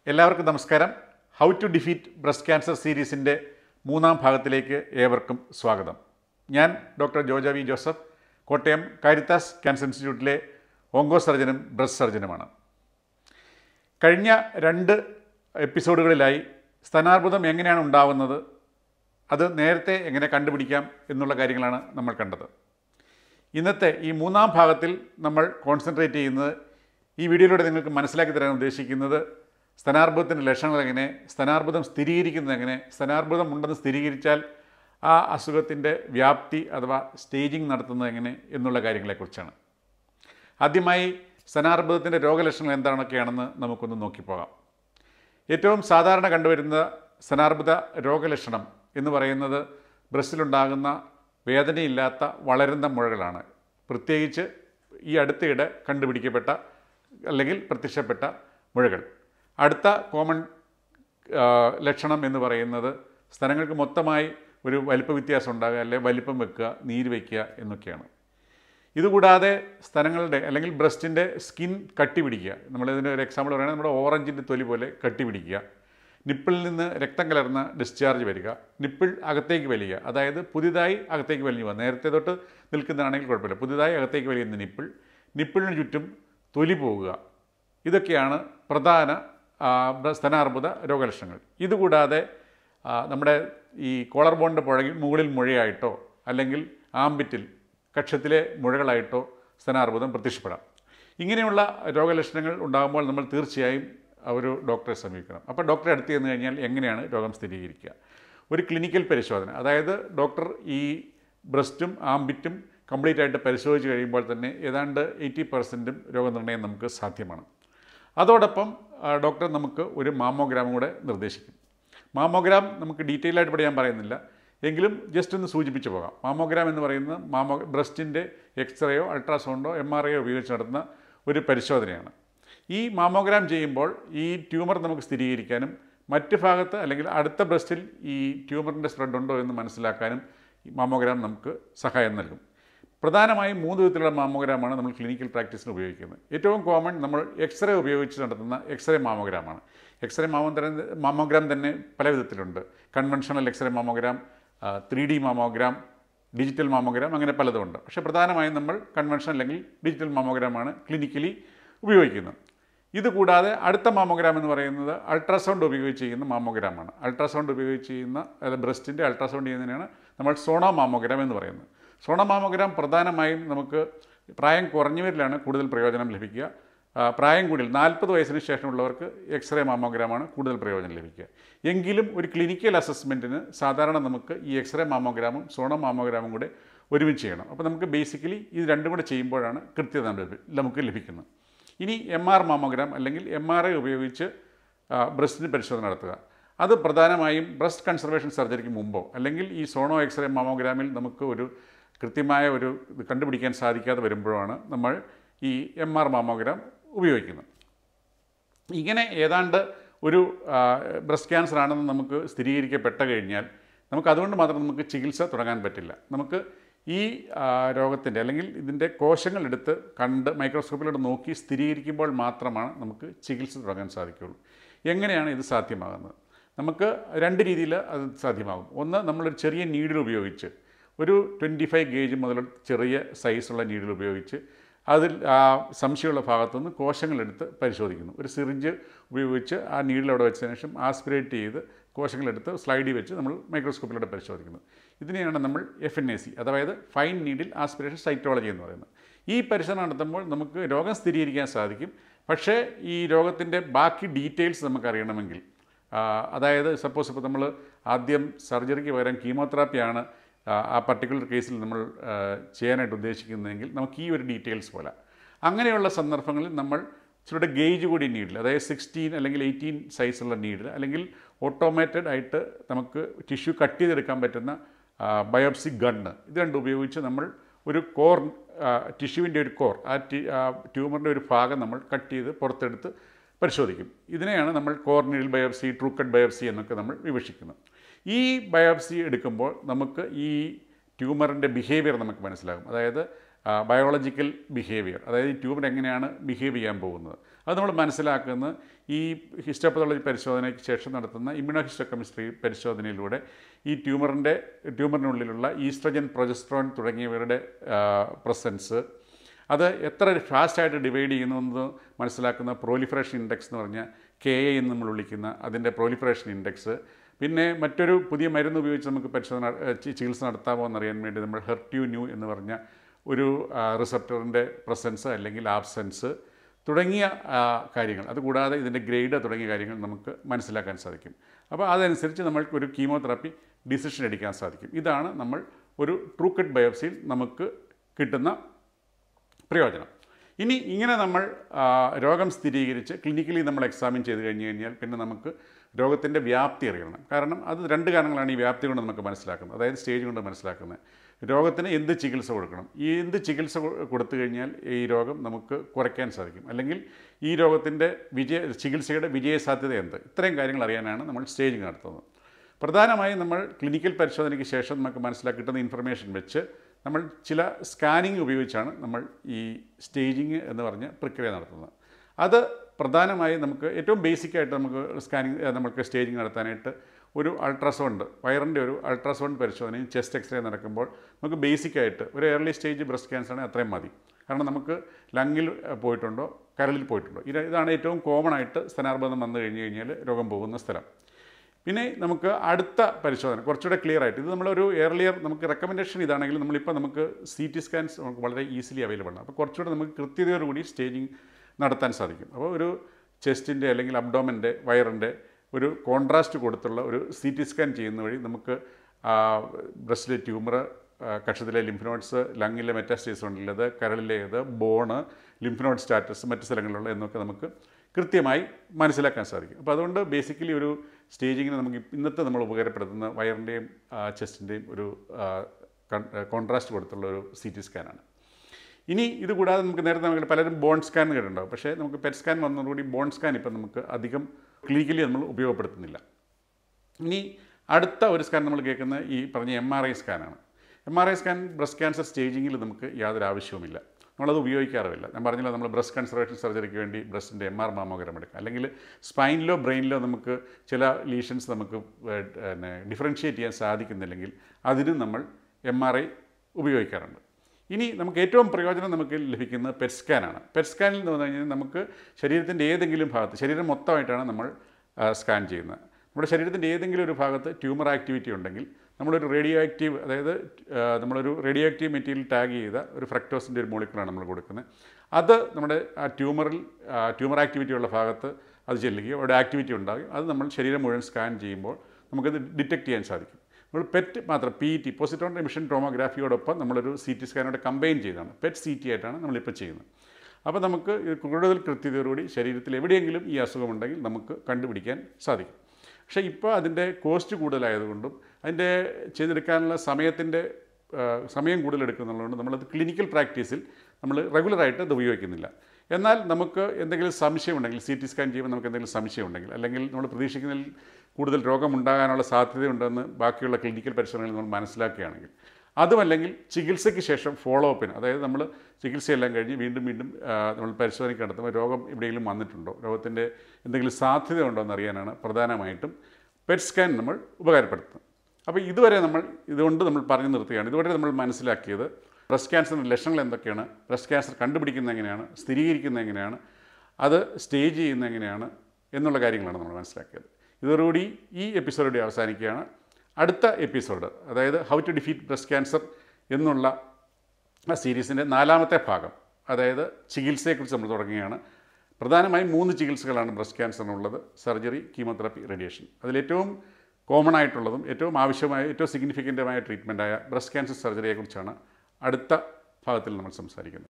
എല്ലാവർക്കും നമസ്കാരം. How to defeat breast cancer സീരീസിൻ്റെ മൂന്നാം ഭാഗത്തിലേക്ക് ഏവർക്കും സ്വാഗതം. ഞാൻ ഡോക്ടർ ജോജോ ജോസഫ്, കോട്ടയം കാരിത്താസ് ക്യാൻസർ ഇൻസ്റ്റിറ്റ്യൂട്ടിലെ ഓങ്കോ സർജനും ബ്രസ്റ്റ് സർജനുമാണ്. കഴിഞ്ഞ 2 എപ്പിസോഡുകളിലായി സ്തനാർബുദം എങ്ങനെയാണ് ഉണ്ടാവുന്നത്, അത് നേരത്തെ എങ്ങനെ കണ്ടുപിടിക്കാം എന്നുള്ള കാര്യങ്ങളാണ് നമ്മൾ കണ്ടത്. ഇന്നത്തെ ഈ മൂന്നാം ഭാഗത്തിൽ നമ്മൾ കോൺസെൻട്രേറ്റ് ചെയ്യുന്നത്, ഈ വീഡിയോയിലൂടെ നിങ്ങൾക്ക് മനസ്സിലാക്കി തരാൻ ഉദ്ദേശിക്കുന്നത് സ്തനാർബുദത്തിൻ്റെ ലക്ഷണങ്ങൾ എങ്ങനെ, സ്തനാർബുദം സ്ഥിരീകരിക്കുന്നത് എങ്ങനെ, സ്തനാർബുദം ഉണ്ടെന്ന് സ്ഥിരീകരിച്ചാൽ ആ അസുഖത്തിൻ്റെ വ്യാപ്തി അഥവാ സ്റ്റേജിങ് നടത്തുന്നത് എങ്ങനെ എന്നുള്ള കാര്യങ്ങളെക്കുറിച്ചാണ്. ആദ്യമായി സ്തനാർബുദത്തിൻ്റെ രോഗലക്ഷണങ്ങൾ എന്താണൊക്കെയാണെന്ന് നമുക്കൊന്ന് നോക്കിപ്പോകാം. ഏറ്റവും സാധാരണ കണ്ടുവരുന്ന സ്തനാർബുദ രോഗലക്ഷണം എന്ന് പറയുന്നത് ബ്രസ്റ്റിലുണ്ടാകുന്ന വേദനയില്ലാത്ത വളരുന്ന മുഴകളാണ്. പ്രത്യേകിച്ച് ഈ അടുത്തിടെ കണ്ടുപിടിക്കപ്പെട്ട അല്ലെങ്കിൽ പ്രത്യക്ഷപ്പെട്ട മുഴകൾ. അടുത്ത കോമൺ ലക്ഷണം എന്ന് പറയുന്നത് സ്തനങ്ങൾക്ക് മൊത്തമായി ഒരു വലിപ്പ വ്യത്യാസം ഉണ്ടാകുക, അല്ലെങ്കിൽ വലിപ്പം വെക്കുക, നീര് വയ്ക്കുക എന്നൊക്കെയാണ്. ഇതുകൂടാതെ സ്തനങ്ങളുടെ അല്ലെങ്കിൽ ബ്രസ്റ്റിൻ്റെ സ്കിൻ കട്ടി പിടിക്കുക. നമ്മളിതിന് ഒരു എക്സാമ്പിൾ പറയുകയാണെങ്കിൽ നമ്മുടെ ഓറഞ്ചിൻ്റെ തൊലി പോലെ കട്ടി പിടിക്കുക, നിപ്പിളിൽ നിന്ന് രക്തം കലർന്ന ഡിസ്ചാർജ് വരിക, നിപ്പിൾ അകത്തേക്ക് വലിയുക, അതായത് പുതിയതായി അകത്തേക്ക് വലിഞ്ഞു പോകുക. നേരത്തെ തൊട്ട് നിൽക്കുന്നതാണെങ്കിൽ കുഴപ്പമില്ല, പുതിയതായി അകത്തേക്ക് വലിയുന്ന നിപ്പിളിന് ചുറ്റും തൊലി പോകുക. ഇതൊക്കെയാണ് പ്രധാന സ്തനാർബുദ രോഗലക്ഷണങ്ങൾ. ഇതുകൂടാതെ നമ്മുടെ ഈ കോളർ ബോണിൻ്റെ മുകളിൽ മുഴയായിട്ടോ അല്ലെങ്കിൽ ആംബിറ്റിൽ കക്ഷത്തിലെ മുഴകളായിട്ടോ സ്തനാർബുദം പ്രത്യക്ഷപ്പെടാം. ഇങ്ങനെയുള്ള രോഗലക്ഷണങ്ങൾ ഉണ്ടാകുമ്പോൾ നമ്മൾ തീർച്ചയായും ഒരു ഡോക്ടറെ സമീപിക്കണം. അപ്പോൾ ഡോക്ടറെ അടുത്ത് ചെന്ന് കഴിഞ്ഞാൽ എങ്ങനെയാണ് രോഗം സ്ഥിരീകരിക്കുക? ഒരു ക്ലിനിക്കൽ പരിശോധന, അതായത് ഡോക്ടർ ഈ ബ്രസ്റ്റും ആംബിറ്റും കംപ്ലീറ്റ് ആയിട്ട് പരിശോധിച്ച് കഴിയുമ്പോൾ തന്നെ ഏതാണ്ട് 80% രോഗനിർണയം നമുക്ക് സാധ്യമാണ്. അതോടൊപ്പം ഡോക്ടർ നമുക്ക് ഒരു മാമോഗ്രാം കൂടെ നിർദ്ദേശിക്കും. മാമോഗ്രാം നമുക്ക് ഡീറ്റെയിൽ ആയിട്ട് പഠിക്കാൻ പറയുന്നില്ല, എങ്കിലും ജസ്റ്റ് ഒന്ന് സൂചിപ്പിച്ച് പോകാം. മാമോഗ്രാം എന്ന് പറയുന്നത് ബ്രസ്റ്റിൻ്റെ എക്സ്റേയോ അൾട്രാസൗണ്ടോ MRI ഉപയോഗിച്ച് നടത്തുന്ന ഒരു പരിശോധനയാണ്. ഈ മാമോഗ്രാം ചെയ്യുമ്പോൾ ഈ ട്യൂമർ നമുക്ക് സ്ഥിരീകരിക്കാനും മറ്റ് ഭാഗത്ത് അല്ലെങ്കിൽ അടുത്ത ബ്രസ്റ്റിൽ ഈ ട്യൂമറിൻ്റെ സ്പ്രെഡ് ഉണ്ടോ എന്ന് മനസ്സിലാക്കാനും ഈ മാമോഗ്രാം നമുക്ക് സഹായം നൽകും. പ്രധാനമായും 3 വിധത്തിലുള്ള മാമോഗ്രാമാണ് നമ്മൾ ക്ലിനിക്കൽ പ്രാക്ടീസിന് ഉപയോഗിക്കുന്നത്. ഏറ്റവും കോമൺ നമ്മൾ എക്സ്റേ ഉപയോഗിച്ച് നടത്തുന്ന എക്സ്റേ മാമോഗ്രാമാണ്. എക്സ്റേ മാമോഗ്രാം തന്നെ പല വിധത്തിലുണ്ട്. Conventional X-ray mammogram, 3D mammogram, digital mammogram, അങ്ങനെ പലതുമുണ്ട്. പക്ഷേ പ്രധാനമായും നമ്മൾ കൺവെൻഷൻ അല്ലെങ്കിൽ ഡിജിറ്റൽ മാമോഗ്രാമാണ് ക്ലിനിക്കലി ഉപയോഗിക്കുന്നത്. ഇതുകൂടാതെ അടുത്ത മാമോഗ്രാം എന്ന് പറയുന്നത് അൾട്രാസൗണ്ട് ഉപയോഗിച്ച് ചെയ്യുന്ന മാമോഗ്രാമാണ്. അൾട്രാസൗണ്ട് ഉപയോഗിച്ച് ചെയ്യുന്ന, അതായത് ബ്രസ്റ്റിൻ്റെ അൾട്രാസൗണ്ട് ചെയ്യുന്നതിനാണ് നമ്മൾ സോണോ മാമോഗ്രാം എന്ന് പറയുന്നത്. സോണോ മാമോഗ്രാം പ്രധാനമായും നമുക്ക് പ്രായം കുറഞ്ഞവരിലാണ് കൂടുതൽ പ്രയോജനം ലഭിക്കുക. പ്രായം കൂടിയ 40 വയസ്സിന് ശേഷമുള്ളവർക്ക് എക്സ്റേ മാമോഗ്രാമാണ് കൂടുതൽ പ്രയോജനം ലഭിക്കുക. എങ്കിലും ഒരു ക്ലിനിക്കൽ അസസ്മെൻറ്റിന് സാധാരണ നമുക്ക് ഈ എക്സ്റേ മാമോഗ്രാമും സോണോ മാമോഗ്രാമും കൂടെ ഒരുമിച്ച് ചെയ്യണം. അപ്പോൾ നമുക്ക് ബേസിക്കലി ഇത് രണ്ടും കൂടെ ചെയ്യുമ്പോഴാണ് കൃത്യത നമുക്ക് ലഭിക്കുന്നത്. ഇനി MR മാമോഗ്രാം അല്ലെങ്കിൽ MRI ഉപയോഗിച്ച് ബ്രസ്റ്റിന് പരിശോധന നടത്തുക. അത് പ്രധാനമായും ബ്രസ്റ്റ് കൺസർവേഷൻ സർജറിക്ക് മുമ്പോ അല്ലെങ്കിൽ ഈ സോണോ എക്സ്റേ മാമോഗ്രാമിൽ നമുക്ക് ഒരു കൃത്യമായ ഒരു കണ്ടുപിടിക്കാൻ സാധിക്കാതെ വരുമ്പോഴാണ് നമ്മൾ ഈ MR മാമോഗ്രാം ഉപയോഗിക്കുന്നത്. ഇങ്ങനെ ഏതാണ്ട് ഒരു ബ്രസ്റ്റ് ക്യാൻസർ ആണെന്ന് നമുക്ക് സ്ഥിരീകരിക്കപ്പെട്ട കഴിഞ്ഞാൽ നമുക്ക് അതുകൊണ്ട് മാത്രം നമുക്ക് ചികിത്സ തുടങ്ങാൻ പറ്റില്ല. നമുക്ക് ഈ രോഗത്തിൻ്റെ അല്ലെങ്കിൽ ഇതിൻ്റെ കോശങ്ങളെടുത്ത് കണ്ട് മൈക്രോസ്കോപ്പിലൂടെ നോക്കി സ്ഥിരീകരിക്കുമ്പോൾ മാത്രമാണ് നമുക്ക് ചികിത്സ തുടങ്ങാൻ സാധിക്കുകയുള്ളൂ. എങ്ങനെയാണ് ഇത് സാധ്യമാകുന്നത്? നമുക്ക് 2 രീതിയിൽ അത് സാധ്യമാകും. ഒന്ന്, നമ്മളൊരു ചെറിയ നീഡിൽ ഉപയോഗിച്ച്, ഒരു 25 ഗേജ് മുതൽ ചെറിയ സൈസുള്ള നീഡിൽ ഉപയോഗിച്ച് അതിൽ സംശയമുള്ള ഭാഗത്തുനിന്ന് കോശങ്ങളെടുത്ത് പരിശോധിക്കുന്നു. ഒരു സിറിഞ്ച് ഉപയോഗിച്ച് ആ നീഡിൽ അവിടെ വെച്ചതിന് ശേഷം ആസ്പിറേറ്റ് ചെയ്ത് കോശങ്ങളെടുത്ത് സ്ലൈഡിൽ വെച്ച് നമ്മൾ മൈക്രോസ്കോപ്പിലൂടെ പരിശോധിക്കുന്നു. ഇതിനെയാണ് നമ്മൾ FNAC, അതായത് ഫൈൻ നീഡിൽ ആസ്പിറേഷൻ സൈറ്റോളജി എന്ന് പറയുന്നത്. ഈ പരിശോധന നടത്തുമ്പോൾ നമുക്ക് രോഗം സ്ഥിരീകരിക്കാൻ സാധിക്കും. പക്ഷേ ഈ രോഗത്തിൻ്റെ ബാക്കി ഡീറ്റെയിൽസ് നമുക്കറിയണമെങ്കിൽ, അതായത് സപ്പോസ് ഇപ്പോൾ നമ്മൾ ആദ്യം സർജറിക്ക് പകരം കീമോതെറാപ്പിയാണ് ആ പർട്ടിക്കുലർ കേസിൽ നമ്മൾ ചെയ്യാനായിട്ട് ഉദ്ദേശിക്കുന്നതെങ്കിൽ നമുക്ക് ഈ ഒരു ഡീറ്റെയിൽസ് പോലെ അങ്ങനെയുള്ള സന്ദർഭങ്ങളിൽ നമ്മൾ ഇച്ചിരി ഗേജ് കൂടി നീഡിൽ, അതായത് 16 അല്ലെങ്കിൽ 18 സൈസുള്ള നീഡിൽ, അല്ലെങ്കിൽ ഓട്ടോമേറ്റഡ് ആയിട്ട് നമുക്ക് ടിഷ്യൂ കട്ട് ചെയ്തെടുക്കാൻ പറ്റുന്ന ബയോപ്സി ഗണ്ണ്, ഇത് രണ്ടും ഉപയോഗിച്ച് നമ്മൾ ഒരു കോർ, ടിഷ്യൂവിൻ്റെ ഒരു കോർ, ആ ട്യൂമറിൻ്റെ ഒരു ഭാഗം നമ്മൾ കട്ട് ചെയ്ത് പുറത്തെടുത്ത് പരിശോധിക്കും. ഇതിനെയാണ് നമ്മൾ core needle biopsy, true cut biopsy എന്നൊക്കെ നമ്മൾ വിവക്ഷിക്കുന്നത്. ഈ ബയോപ്സി എടുക്കുമ്പോൾ നമുക്ക് ഈ ട്യൂമറിൻ്റെ ബിഹേവിയർ നമുക്ക് മനസ്സിലാകും. അതായത് ബയോളജിക്കൽ ബിഹേവിയർ, അതായത് ഈ ട്യൂമർ എങ്ങനെയാണ് ബിഹേവ് ചെയ്യാൻ പോകുന്നത്, അത് നമ്മൾ മനസ്സിലാക്കുന്നത് ഈ ഹിസ്റ്റോപതോളജി പരിശോധനയ്ക്ക് ശേഷം നടത്തുന്ന ഇമ്മ്യൂണോഹിസ്റ്റോകെമിസ്ട്രി പരിശോധനയിലൂടെ ഈ ട്യൂമറിനുള്ളിലുള്ള ഈസ്ട്രജൻ, പ്രൊജസ്ട്രോൺ തുടങ്ങിയവരുടെ പ്രസൻസ് അത് എത്ര ഫാസ്റ്റായിട്ട് ഡിവൈഡ് ചെയ്യുന്നു എന്ന് മനസ്സിലാക്കുന്ന പ്രോലിഫറേഷൻ ഇൻഡെക്സ് എന്ന് പറഞ്ഞാൽ KA എന്ന് നമ്മൾ വിളിക്കുന്ന അതിൻ്റെ പ്രോലിഫറേഷൻ ഇൻഡെക്സ്. പിന്നെ മറ്റൊരു പുതിയ മരുന്ന് ഉപയോഗിച്ച് നമുക്ക് ചികിത്സ നടത്താമോ എന്നറിയാൻ വേണ്ടി നമ്മൾ HER2/neu എന്ന് പറഞ്ഞ ഒരു റിസപ്റ്ററിൻ്റെ പ്രസൻസ് അല്ലെങ്കിൽ ആബ്സെൻസ് തുടങ്ങിയ കാര്യങ്ങൾ, അതുകൂടാതെ ഇതിൻ്റെ ഗ്രേഡ് തുടങ്ങിയ കാര്യങ്ങൾ നമുക്ക് മനസ്സിലാക്കാൻ സാധിക്കും. അപ്പോൾ അതനുസരിച്ച് നമ്മൾക്ക് ഒരു കീമോതെറാപ്പി ഡിസിഷൻ എടുക്കാൻ സാധിക്കും. ഇതാണ് നമ്മൾ ഒരു ട്രൂ കട്ട് ബയോപ്സിയിൽ നമുക്ക് കിട്ടുന്ന പ്രയോജനം. ഇനി ഇങ്ങനെ നമ്മൾ രോഗം സ്ഥിരീകരിച്ച് ക്ലിനിക്കലി നമ്മൾ എക്സാമിൻ ചെയ്ത് കഴിഞ്ഞാൽ പിന്നെ നമുക്ക് രോഗത്തിൻ്റെ വ്യാപ്തി അറിയണം. കാരണം അത് രണ്ട് കാരണങ്ങളാണ് ഈ വ്യാപ്തി കൊണ്ട് നമുക്ക് മനസ്സിലാക്കുന്നത്, അതായത് സ്റ്റേജ് കൊണ്ട് മനസ്സിലാക്കുന്നത്. രോഗത്തിന് എന്ത് ചികിത്സ കൊടുക്കണം, ഈ എന്ത് ചികിത്സ കൊടുത്തു കഴിഞ്ഞാൽ ഈ രോഗം നമുക്ക് കുറയ്ക്കാൻ സാധിക്കും, അല്ലെങ്കിൽ ഈ രോഗത്തിൻ്റെ ചികിത്സയുടെ വിജയസാധ്യത എന്ത്, ഇത്രയും കാര്യങ്ങൾ അറിയാനാണ് നമ്മൾ സ്റ്റേജിങ് നടത്തുന്നത്. പ്രധാനമായും നമ്മൾ ക്ലിനിക്കൽ പരിശോധനയ്ക്ക് ശേഷം നമുക്ക് മനസ്സിലാക്കി കിട്ടുന്ന ഇൻഫർമേഷൻ വെച്ച് നമ്മൾ ചില സ്കാനിങ് ഉപയോഗിച്ചാണ് നമ്മൾ ഈ സ്റ്റേജിങ് എന്ന് പറഞ്ഞ പ്രക്രിയ നടത്തുന്നത്. അത് പ്രധാനമായും നമുക്ക് ഏറ്റവും ബേസിക്കായിട്ട് നമുക്ക് സ്റ്റേജിങ് നടത്താനായിട്ട് ഒരു അൾട്രാസൗണ്ട്, വയറിൻ്റെ ഒരു അൾട്രാസൗണ്ട് പരിശോധനയും ചെസ്റ്റ് എക്സ്റേ നടക്കുമ്പോൾ നമുക്ക് ബേസിക്കായിട്ട് ഒരു ഏർലി സ്റ്റേജ് ബ്രസ്റ്റ് ക്യാൻസർ ആണെങ്കിൽ അത്രയും മതി. കാരണം നമുക്ക് ലങ്ങിൽ പോയിട്ടുണ്ടോ കരളിൽ പോയിട്ടുണ്ടോ, ഇതാണ് ഏറ്റവും കോമൺ ആയിട്ട് സ്ഥാനാർബുദം വന്നു കഴിഞ്ഞാൽ രോഗം പോകുന്ന സ്ഥലം. പിന്നെ നമുക്ക് അടുത്ത പരിശോധന കുറച്ചുകൂടെ ക്ലിയർ ആയിട്ട്, ഇത് നമ്മളൊരു ഏർലിയർ നമുക്ക് റെക്കമെൻഡേഷൻ ഇതാണെങ്കിൽ നമ്മളിപ്പോൾ നമുക്ക് CT സ്കാൻസ് നമുക്ക് വളരെ ഈസിലി അവൈലബിൾ ആണ്. അപ്പോൾ കുറച്ചുകൂടെ നമുക്ക് കൃത്യതയോടുകൂടി സ്റ്റേജിങ് നടത്താൻ സാധിക്കും. അപ്പോൾ ഒരു ചെസ്റ്റിൻ്റെ അല്ലെങ്കിൽ അബ്ഡോമൻ്റെ വയറിൻ്റെ ഒരു കോൺട്രാസ്റ്റ് കൊടുത്തുള്ള ഒരു CT സ്കാൻ ചെയ്യുന്ന വഴി നമുക്ക് ബ്രസ്റ്റിലെ ട്യൂമർ, കക്ഷത്തിലെ ലിംഫ് നോഡ്സ്, ലങ്ങിലെ മെറ്റാസ്റ്റേസ് ഉള്ളത്, കരളിലേത്, ബോണ്, ലിംഫ് നോഡ് സ്റ്റാറ്റസ്, മറ്റ് സ്ഥലങ്ങളിലുള്ള എന്നൊക്കെ നമുക്ക് കൃത്യമായി മനസ്സിലാക്കാൻ സാധിക്കും. അപ്പോൾ അതുകൊണ്ട് ബേസിക്കലി ഒരു സ്റ്റേജിങ്ങിന് നമുക്ക് ഇന്നത്തെ നമ്മൾ ഉപകാരപ്പെടുത്തുന്ന വയറിൻ്റെയും ചെസ്റ്റിൻ്റെയും ഒരു കോൺട്രാസ്റ്റ് കൊടുത്തുള്ള ഒരു CT സ്കാനാണ്. ഇനി ഇതുകൂടാതെ നമുക്ക് നേരത്തെ നമുക്ക് പലരും ബോൺ സ്കാൻ കേട്ടിട്ടുണ്ടാവും. പക്ഷേ നമുക്ക് പെറ്റ് സ്കാൻ വന്നതോടുകൂടി ബോൺ സ്കാൻ ഇപ്പം നമുക്ക് അധികം ക്ലിനിക്കലി നമ്മൾ ഉപയോഗപ്പെടുത്തുന്നില്ല. ഇനി അടുത്ത ഒരു സ്കാൻ നമ്മൾ കേൾക്കുന്ന ഈ പറഞ്ഞ MRI സ്കാനാണ്. MRI സ്കാൻ ബ്രസ്റ്റ് ക്യാൻസർ സ്റ്റേജിങ്ങിൽ നമുക്ക് യാതൊരു ആവശ്യവുമില്ല, നമ്മളത് ഉപയോഗിക്കാറുമില്ല. ഞാൻ പറഞ്ഞില്ല, നമ്മൾ ബ്രസ്റ്റ് കൺസർവേഷൻ സർജറിക്ക് വേണ്ടി ബ്രസ്റ്റിൻ്റെ MR മാമോഗ്രാം എടുക്കുക, അല്ലെങ്കിൽ സ്പൈനിലോ ബ്രെയിനിലോ നമുക്ക് ചില ലീഷൻസ് നമുക്ക് ഡിഫറൻഷ്യേറ്റ് ചെയ്യാൻ സാധിക്കുന്നില്ലെങ്കിൽ അതിനും നമ്മൾ MRI ഉപയോഗിക്കാറുണ്ട്. ഇനി നമുക്ക് ഏറ്റവും പ്രയോജനം നമുക്ക് ലഭിക്കുന്നത് പെറ്റ് സ്കാനാണ്. പെറ്റ് സ്കാനിൽ എന്ന് പറഞ്ഞു കഴിഞ്ഞാൽ നമുക്ക് ശരീരത്തിൻ്റെ ഏതെങ്കിലും ഭാഗത്ത്, ശരീരം മൊത്തമായിട്ടാണ് നമ്മൾ സ്കാൻ ചെയ്യുന്നത്. നമ്മുടെ ശരീരത്തിൻ്റെ ഏതെങ്കിലും ഒരു ഭാഗത്ത് ട്യൂമർ ആക്ടിവിറ്റി ഉണ്ടെങ്കിൽ നമ്മളൊരു റേഡിയോ ആക്റ്റീവ്, അതായത് നമ്മളൊരു റേഡിയോ ആക്റ്റീവ് മെറ്റീരിയൽ ടാഗ് ചെയ്ത ഒരു ഫ്രക്ടോസിൻ്റെ ഒരു മോളിക്യൂളാണ് നമ്മൾ കൊടുക്കുന്നത്. അത് നമ്മുടെ ആ ട്യൂമർ ആക്ടിവിറ്റി ഉള്ള ഭാഗത്ത് അത് ചെല്ലുകയും അവിടെ ആക്ടിവിറ്റി ഉണ്ടാകും. അത് നമ്മൾ ശരീരം മുഴുവൻ സ്കാൻ ചെയ്യുമ്പോൾ നമുക്കത് ഡിറ്റക്റ്റ് ചെയ്യാൻ സാധിക്കും. നമ്മൾ പെറ്റ് മാത്രം PET, പോസിട്രോൺ എമിഷൻ ടോമോഗ്രാഫിയോടൊപ്പം നമ്മളൊരു CT സ്കാനോടെ കമ്പൈൻ ചെയ്താണ് പെറ്റ് CT ആയിട്ടാണ് നമ്മളിപ്പോൾ ചെയ്യുന്നത്. അപ്പോൾ നമുക്ക് കൂടുതൽ കൃത്യതയോടുകൂടി ശരീരത്തിൽ എവിടെയെങ്കിലും ഈ അസുഖമുണ്ടെങ്കിൽ നമുക്ക് കണ്ടുപിടിക്കാൻ സാധിക്കും. പക്ഷേ ഇപ്പോൾ അതിൻ്റെ കോസ്റ്റ് കൂടുതലായതുകൊണ്ടും അതിൻ്റെ ചെയ്തെടുക്കാനുള്ള സമയം കൂടുതലെടുക്കുന്നുള്ളതുകൊണ്ട് നമ്മളത് ക്ലിനിക്കൽ പ്രാക്ടീസിൽ നമ്മൾ റെഗുലറായിട്ട് അത് ഉപയോഗിക്കുന്നില്ല. എന്നാൽ നമുക്ക് എന്തെങ്കിലും സംശയമുണ്ടെങ്കിൽ, CT സ്കാൻ ചെയ്യുമ്പോൾ നമുക്ക് എന്തെങ്കിലും സംശയമുണ്ടെങ്കിൽ, അല്ലെങ്കിൽ നമ്മൾ പ്രതീക്ഷിക്കുന്നതിൽ കൂടുതൽ രോഗമുണ്ടാകാനുള്ള സാധ്യതയുണ്ടെന്ന് ബാക്കിയുള്ള ക്ലിനിക്കൽ പരിശോധനയിൽ നമ്മൾ മനസ്സിലാക്കുകയാണെങ്കിൽ, അതുമല്ലെങ്കിൽ ചികിത്സയ്ക്ക് ശേഷം ഫോളോ അപ്പിന്, അതായത് നമ്മൾ ചികിത്സയെല്ലാം കഴിഞ്ഞ് വീണ്ടും നമ്മൾ പരിശോധനയ്ക്ക് നടത്തുമ്പോൾ രോഗം എവിടെയെങ്കിലും വന്നിട്ടുണ്ടോ, രോഗത്തിൻ്റെ എന്തെങ്കിലും സാധ്യത ഉണ്ടോ എന്നറിയാനാണ് പ്രധാനമായിട്ടും പെറ്റ് സ്കാൻ നമ്മൾ ഉപകാരപ്പെടുത്തുന്നത്. അപ്പോൾ ഇതുകൊണ്ട് നമ്മൾ പറഞ്ഞു നിർത്തുകയാണ്. ഇതുവരെ നമ്മൾ മനസ്സിലാക്കിയത് ബ്രസ്റ്റ് ക്യാൻസറിൻ്റെ ലക്ഷണങ്ങൾ എന്തൊക്കെയാണ്, ബ്രസ്റ്റ് ക്യാൻസർ കണ്ടുപിടിക്കുന്നത് എങ്ങനെയാണ്, സ്ഥിരീകരിക്കുന്നത് എങ്ങനെയാണ്, അത് സ്റ്റേജ് ചെയ്യുന്നത് എങ്ങനെയാണ് എന്നുള്ള കാര്യങ്ങളാണ് നമ്മൾ മനസ്സിലാക്കിയത്. ഇതോടുകൂടി ഈ എപ്പിസോഡ് അവസാനിക്കുകയാണ്. അടുത്ത എപ്പിസോഡ്, അതായത് how to defeat breast cancer എന്നുള്ള സീരീസിൻ്റെ 4ാമത്തെ ഭാഗം, അതായത് ചികിത്സയെക്കുറിച്ച് നമ്മൾ തുടങ്ങുകയാണ്. പ്രധാനമായും 3 ചികിത്സകളാണ് ബ്രസ്റ്റ് ക്യാൻസറിനുള്ളത്: സർജറി, കീമോതെറാപ്പി, റേഡിയേഷൻ. അതിലേറ്റവും കോമൺ ആയിട്ടുള്ളതും ഏറ്റവും ആവശ്യമായ, ഏറ്റവും സിഗ്നിഫിക്കൻ്റുമായ ട്രീറ്റ്മെൻറ്റായ ബ്രസ്റ്റ് ക്യാൻസർ സർജറിയെക്കുറിച്ചാണ് അടുത്ത ഭാഗത്തിൽ നമ്മൾ സംസാരിക്കുന്നത്.